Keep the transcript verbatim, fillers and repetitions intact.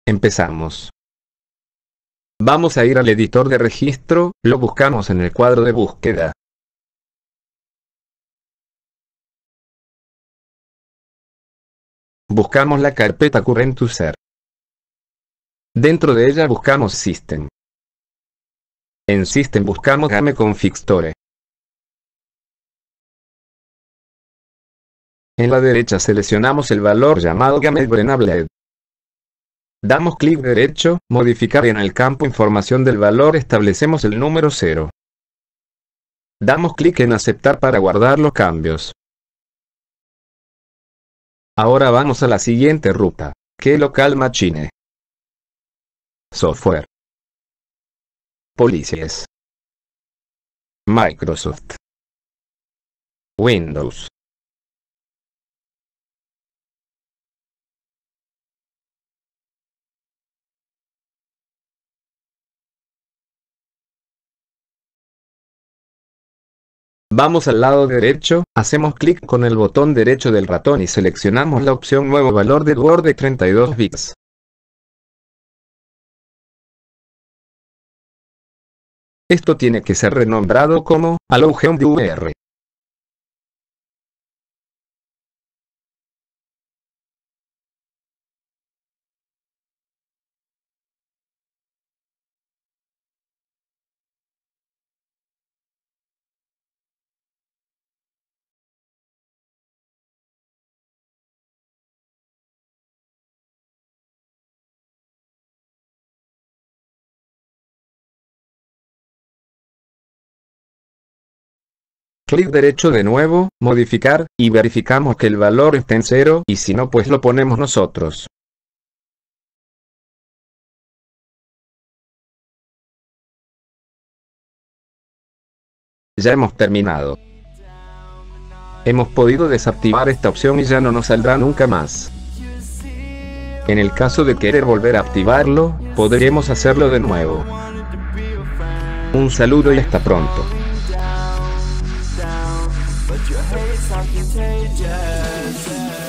Empezamos. Vamos a ir al editor de registro, lo buscamos en el cuadro de búsqueda. Buscamos la carpeta Current User. Dentro de ella buscamos System. En System buscamos Game Config Store. En la derecha seleccionamos el valor llamado GameEnable. Damos clic derecho, modificar y en el campo información del valor establecemos el número cero. Damos clic en aceptar para guardar los cambios. Ahora vamos a la siguiente ruta, que es Local Machine. Software. Policies. Microsoft. Windows. Vamos al lado derecho, hacemos clic con el botón derecho del ratón y seleccionamos la opción Nuevo valor de Word de treinta y dos bits. Esto tiene que ser renombrado como AllowGameVR. Clic derecho de nuevo, modificar, y verificamos que el valor esté en cero, y si no pues lo ponemos nosotros. Ya hemos terminado. Hemos podido desactivar esta opción y ya no nos saldrá nunca más. En el caso de querer volver a activarlo, podremos hacerlo de nuevo. Un saludo y hasta pronto. But your hate's not contagious.